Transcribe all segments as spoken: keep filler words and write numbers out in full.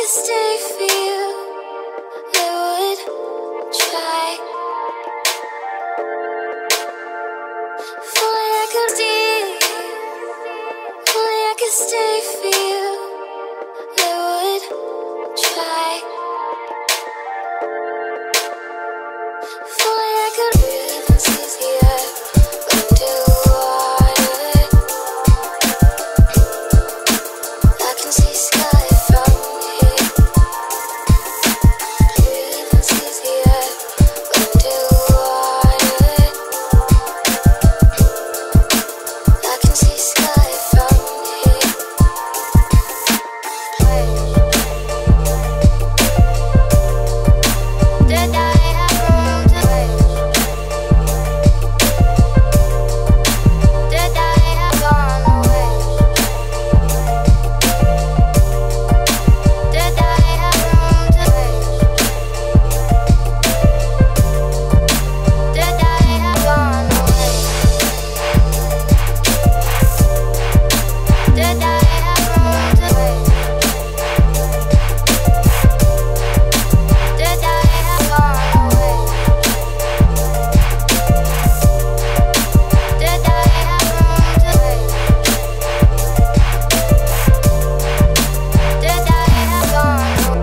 could stay for you, I would try. If only I could deep, if only I could stay for you, I would try. If only I could breathe and seize the earth under water. I can see sky from here. Breathe and seize the earth under water. I can see sky from here. Did I have room to live? Did I have gone away? Did I have room to live? Did I have gone away? Did I have room to live? Did I have gone away? Did I have room to live? Did I have gone away?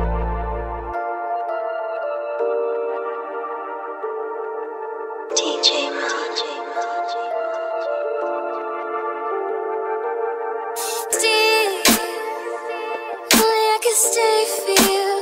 D J Deep, only I could stay for you,